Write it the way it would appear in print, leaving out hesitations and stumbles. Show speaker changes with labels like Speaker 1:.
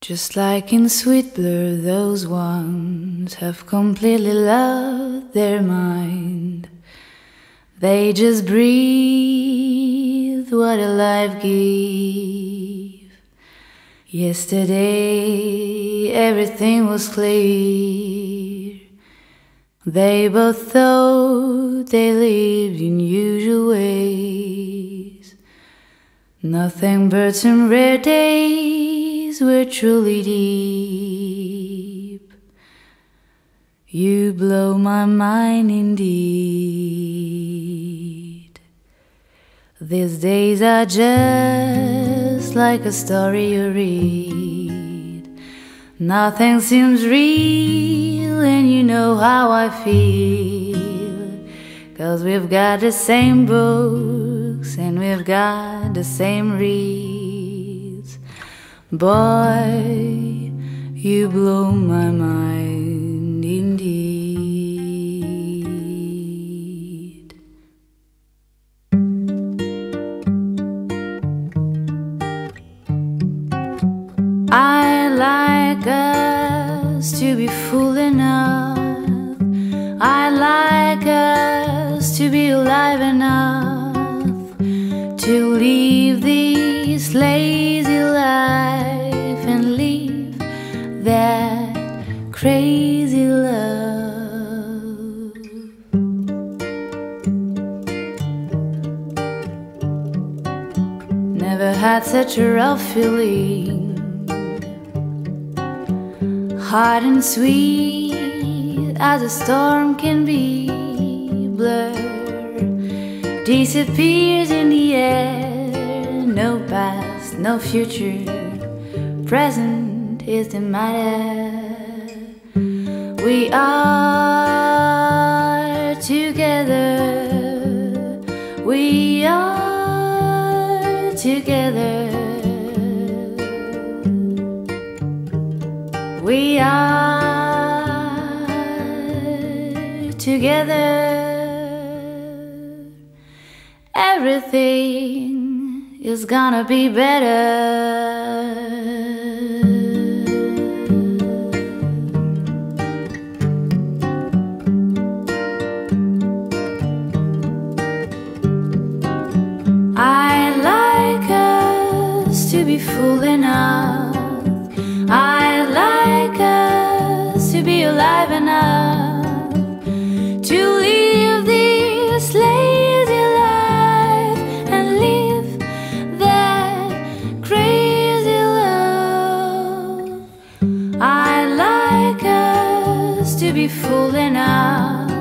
Speaker 1: Just like in Sweet Blur, those ones have completely lost their mind. They just breathe what a life gives. Yesterday everything was clear. They both thought they lived in usual ways. Nothing but some rare days were truly deep. You blow my mind indeed. These days are just like a story you read. Nothing seems real and you know how I feel. 'Cause we've got the same books and we've got the same reads. Boy, you blow my mind indeed. I like us to be full enough. I like us to be alive enough to live this lazy life and live that crazy love. Never had such a rough feeling, hot and sweet as a storm can be. Blur disappears in the air. No past, no future, present is the matter. We are together. We are together. We are together. Everything is gonna be better. I like us to be full enough. I like us to be alive enough to live this lazy life and live that crazy love. I like us to be full enough.